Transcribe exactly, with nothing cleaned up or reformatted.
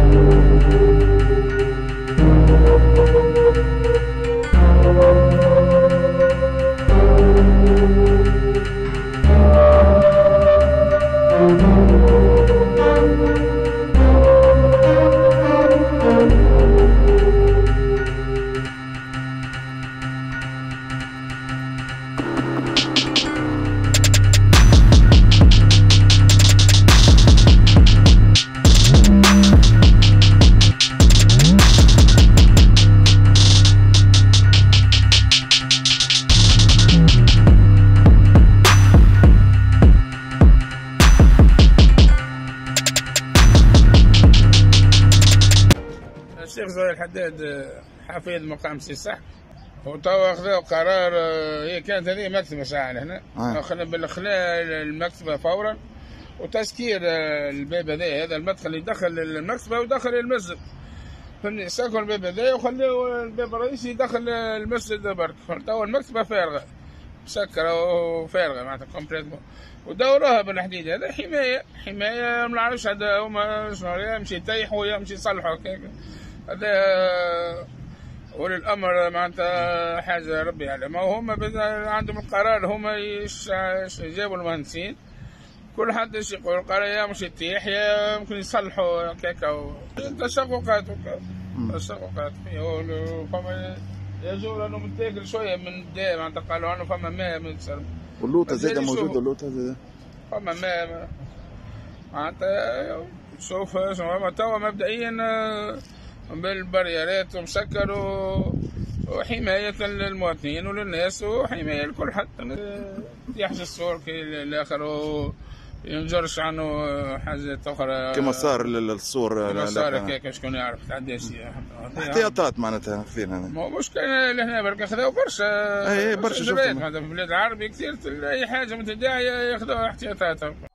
الشيخ زويل الحداد حفيد مقام سي صح، وتوا خذوا قرار. هي كانت هذه مكتبه ساعه هنا، اخذنا بالاخلاء المكتبه فورا وتسكير الباب هذا هذا المدخل اللي يدخل المكتبه ويدخل المسجد. فهمني، سكروا الباب هذا وخلوا الباب الرئيسي يدخل المسجد برك. توا المكتبه فارغه مسكره وفارغه معناتها كومبليتمون، ودوروها بالحديد هذا حمايه حمايه. ما نعرفش هذا هما شنو يمشي يطيحوا يمشي يصلحوا هكاك. هذا ولي الامر معناتها حاجه ربي يعلمها، وهم عندهم القرار. هما جابوا المهندسين كل حد ايش يقول القرار، يا مش يطيح يا ممكن يصلحوا هكاك. تشققات تشققات فما يجوا لانه متاكل شويه من الداء معناتها. قالوا انه فما ماء من السرب واللوطه زاده موجوده. اللوطه زاده فما ماء معناتها. شوف شنو توا مبدئيا بالبريرات ومسكروا وحماية للمواطنين وللناس وحماية لكل حد يحجز الصور كي الآخر وينجرش عنه حاجات أخرى كما صار للصور. كما صار هكاك شكون يعرف تعداش احتياطات معناتها خفيفة. ما مشكلة لهنا برك خذاو برشا. اي برشا في البلاد العربي كثير أي حاجة متداعية ياخذوها احتياطاتها.